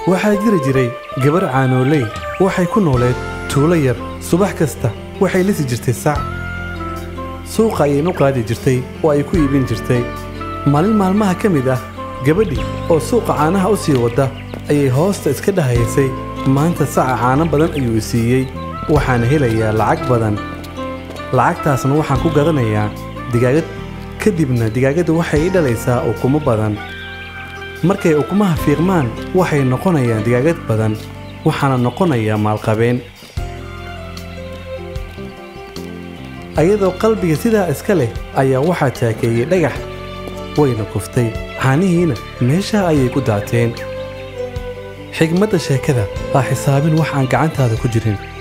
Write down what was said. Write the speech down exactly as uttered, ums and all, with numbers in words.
waxaa jiri jiray gabar caanooley waxay ku nooleed tuulo yar subax kasta waxay lisi jirtay sac suuqa ayay u qaadi jirtay oo ay ku iibin jirtay maalin maalmaha ka mid ah gabadhii oo suuqa caanaha u sii wada ayay hoosta iska dhahaysay maanta saca caano badan ayuu siiyey waxaana helayaa lacag badan lacagtaasna waxaan ku gadanayaa digaagad kadibna digaagadda waxay i dhalaysaa ukumo badan markay ukumaha fiiqmaan waxay noqonayaan digaagad badan waxaana noqonayaa maalqabeen ayadoo qalbiga sidaa iska leh ayaa waxaa taakeeyey dhagax wayna kuftay caanihiina meesha ayay ku daateen xigmadda sheekada ha xisaabin wax aan gacantaada ku jirin